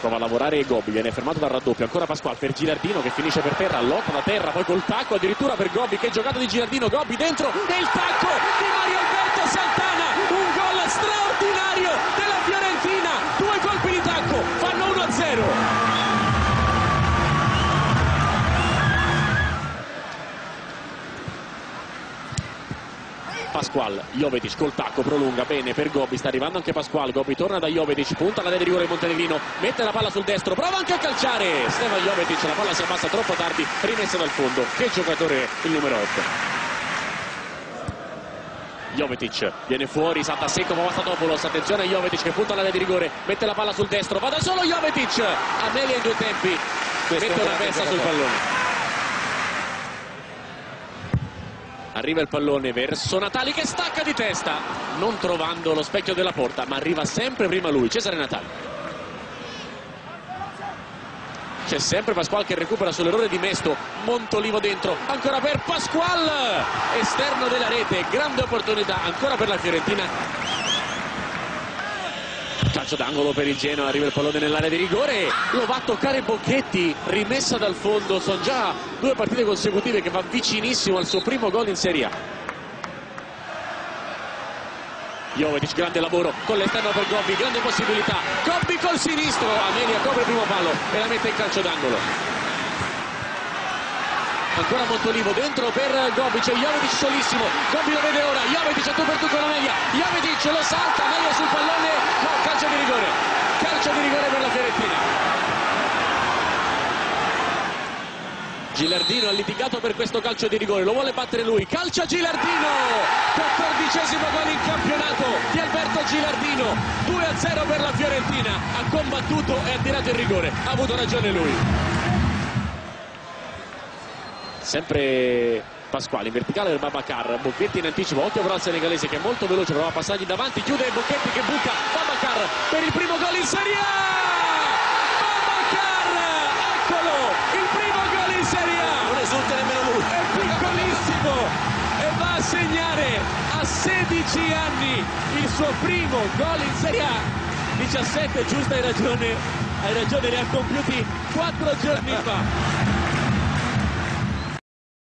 prova a lavorare Gobbi, viene fermato dal raddoppio, ancora Pasquale per Gilardino che finisce per terra, lotta da terra, poi col tacco addirittura per Gobbi, che giocata di Gilardino, Gobbi dentro e il tacco di Mario Alberto Santana, un gol straordinario della Fiorentina, 2 colpi di tacco, fanno 1-0. Pasquale, Jovetic col tacco, prolunga bene per Gobbi, sta arrivando anche Pasquale, Gobbi torna da Jovetic, punta alla rete di rigore Montenegrino, mette la palla sul destro, prova anche a calciare Stefan Jovetic, la palla si abbassa troppo tardi, rimessa dal fondo. Che giocatore il numero 8. Jovetic viene fuori, salta secco Papastatopoulos, attenzione a Jovetic che punta alla rete di rigore, mette la palla sul destro, va da solo Jovetic, Amelia in 2 tempi, mette una pezza sul pallone. Arriva il pallone verso Natali che stacca di testa, non trovando lo specchio della porta, ma arriva sempre prima lui, Cesare Natali. C'è sempre Pasquale che recupera sull'errore di Mesto, Montolivo dentro, ancora per Pasquale, esterno della rete, grande opportunità ancora per la Fiorentina. Calcio d'angolo per il Genoa, arriva il pallone nell'area di rigore, lo va a toccare Bocchetti, rimessa dal fondo, sono già 2 partite consecutive che va vicinissimo al suo primo gol in Serie A. Jovetic, grande lavoro con l'esterno per Gobbi, grande possibilità, Gobbi col sinistro, Amelia copre il primo palo e la mette in calcio d'angolo. Ancora Montolivo dentro per Gobbi, c'è Jovetic solissimo, Gobbi lo vede ora, Jovetic a tu per tu con Amelia, Jovetic lo salta, Amelia sul pallone, no, calcio di rigore per la Fiorentina. Gilardino ha litigato per questo calcio di rigore, lo vuole battere lui, calcia Gilardino, 14° gol in campionato di Alberto Gilardino, 2-0 per la Fiorentina, ha combattuto e ha tirato il rigore, ha avuto ragione lui. Sempre Pasquale in verticale del Babacar, Bocchetti in anticipo, occhio però al senegalese che è molto veloce, prova a passargli davanti, chiude Bocchetti che buca, Babacar per il primo gol in Serie A! Babacar, eccolo, il primo gol in Serie A! Non esulta nemmeno lui! È piccolissimo e va a segnare a 16 anni il suo primo gol in Serie A! 17, giusto, hai ragione, li ha compiuti 4 giorni fa.